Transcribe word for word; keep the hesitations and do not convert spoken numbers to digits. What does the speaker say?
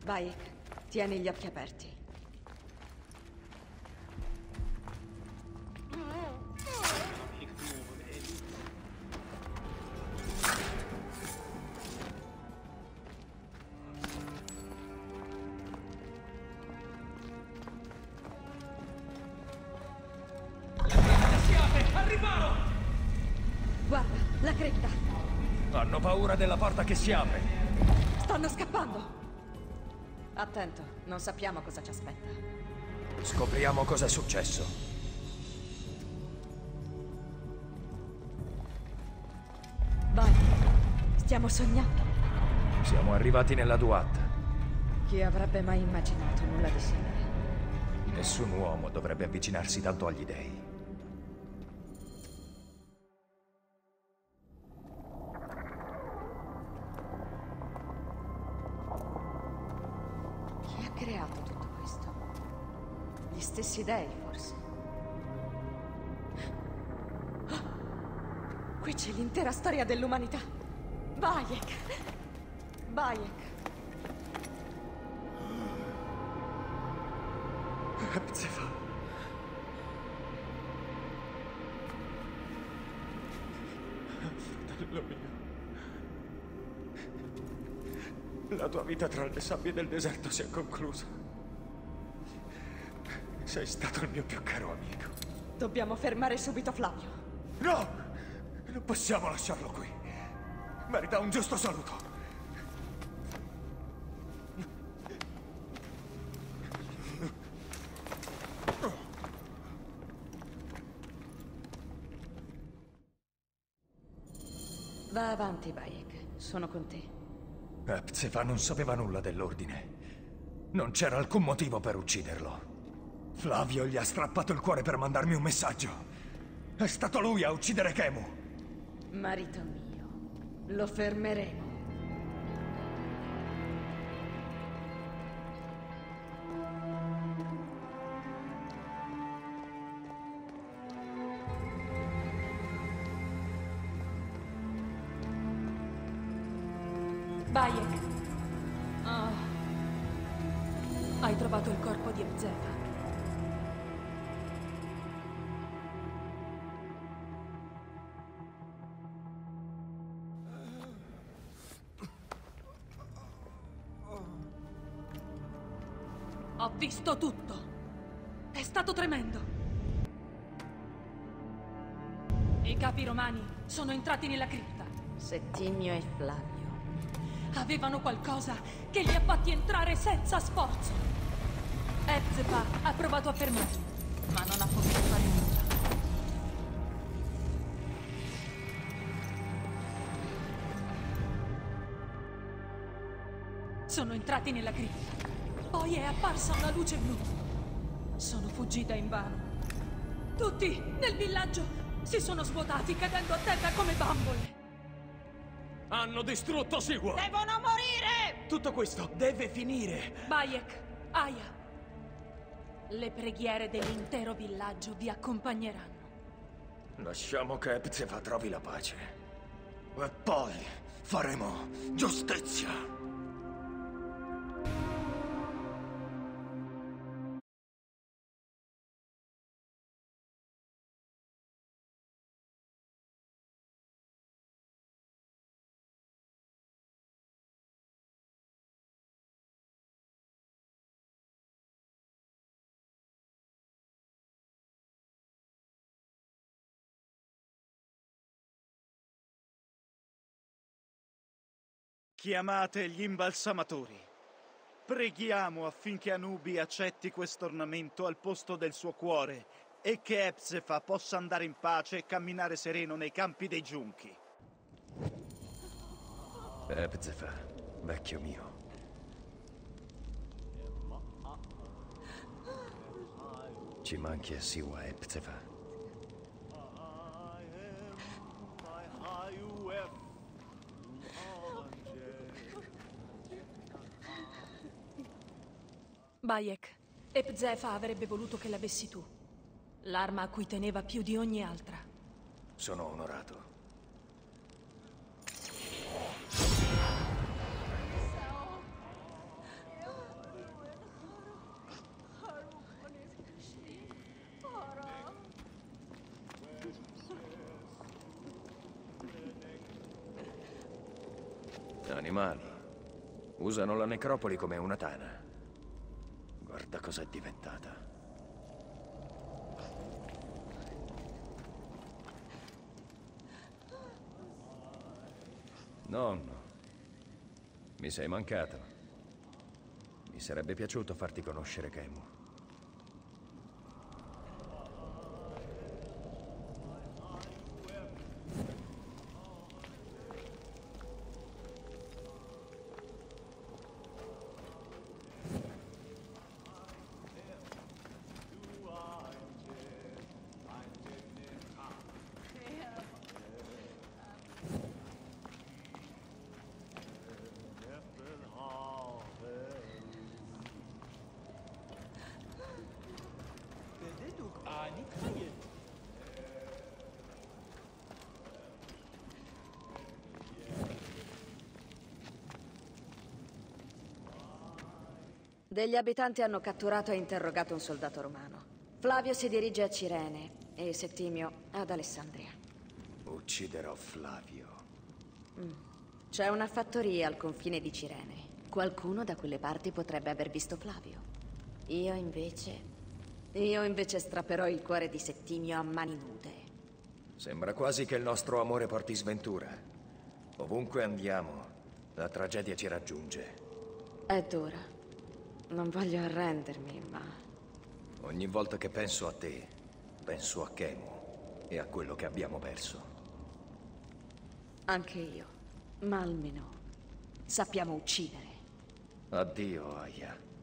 Bayek, tieni gli occhi aperti. Guarda, la cripta! Hanno paura della porta che si apre. Stanno scappando! Attento, non sappiamo cosa ci aspetta. Scopriamo cosa è successo. Vai, stiamo sognando. Siamo arrivati nella Duat. Chi avrebbe mai immaginato nulla di simile? Nessun uomo dovrebbe avvicinarsi tanto agli dei. Chi ha creato tutto questo? Gli stessi dei, forse? Oh, qui c'è l'intera storia dell'umanità. Bayek! Bayek! Ebzefa. Fratello mio. La tua vita tra le sabbie del deserto si è conclusa. Sei stato il mio più caro amico. Dobbiamo fermare subito Flavio. No! Non possiamo lasciarlo qui. Merita un giusto saluto. Va avanti, Bayek. Sono con te. Ebzefa non sapeva nulla dell'ordine. Non c'era alcun motivo per ucciderlo. Flavio gli ha strappato il cuore per mandarmi un messaggio. È stato lui a uccidere Kemu. Marito mio, lo fermeremo. Bayek. Oh. Hai trovato il corpo di Ebzefa. Ho visto tutto. È stato tremendo. I capi romani sono entrati nella cripta. Settimio e Flavio. Avevano qualcosa che li ha fatti entrare senza sforzo. Ebzefa ha provato a fermarli, ma non ha potuto fare nulla. Sono entrati nella cripta. Poi è apparsa una luce blu. Sono fuggita invano. Tutti nel villaggio si sono svuotati cadendo a terra come bambole. Hanno distrutto Sigurd! Devono morire! Tutto questo deve finire! Bayek, Aya. Le preghiere dell'intero villaggio vi accompagneranno. Lasciamo che Ebzefa trovi la pace. E poi faremo giustizia! Chiamate gli imbalsamatori. Preghiamo affinché Anubi accetti questo ornamento al posto del suo cuore e che Ebzefa possa andare in pace e camminare sereno nei campi dei giunchi. Ebzefa, vecchio mio. Ci manchi a Siwa, Ebzefa. Bayek, Ebzefa avrebbe voluto che l'avessi tu. L'arma a cui teneva più di ogni altra. Sono onorato. Animali. Usano la necropoli come una tana. Guarda cosa è diventata. Nonno, mi sei mancato. Mi sarebbe piaciuto farti conoscere Kemu. Degli abitanti hanno catturato e interrogato un soldato romano. Flavio si dirige a Cirene e Settimio ad Alessandria. Ucciderò Flavio. Mm. C'è una fattoria al confine di Cirene. Qualcuno da quelle parti potrebbe aver visto Flavio. Io invece... Io invece strapperò il cuore di Settimio a mani nude. Sembra quasi che il nostro amore porti sventura. Ovunque andiamo, la tragedia ci raggiunge. È dura. Non voglio arrendermi, ma... Ogni volta che penso a te, penso a Kemu e a quello che abbiamo perso. Anche io. Ma almeno sappiamo uccidere. Addio, Aya.